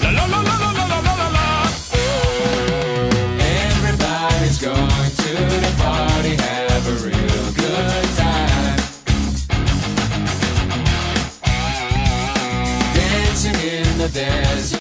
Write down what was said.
La la la la la la la la la. Everybody's going to the party, have a real good time. Dancing in the desert.